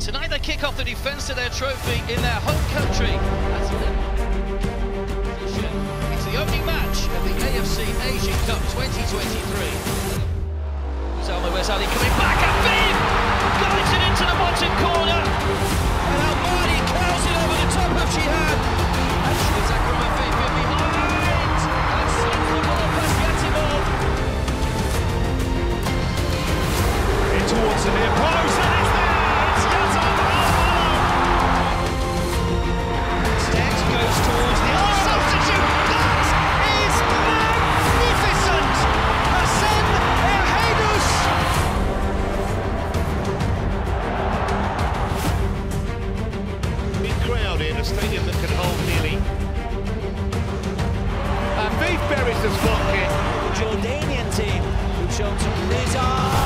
Tonight they kick off the defence of their trophy in their home country. It's the opening match of the AFC Asian Cup 2023. Salma Wesali coming back at Beam! Guides it into the bottom corner. And Almani curls it over the top of Jihad. And she's Akram Afifi behind. And sends the ball past Yatimov. In towards the near post, and it's there! It's Yatimov! Stex goes towards the other substitute. That is magnificent! Hassan Erheidus! Big crowd in a stadium that can hold nearly. And Beef buries the spot kick. The Jordanian team who've shown some grit.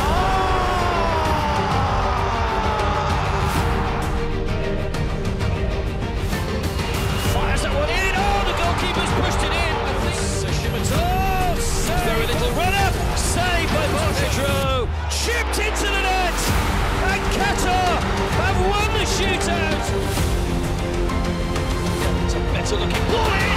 Fires that one in. Oh, the goalkeeper's pushed it in. Sashimato. Very little run-up. Saved by Montetro. Chipped into the net. And Qatar have won the shootout. It's a better looking ball in.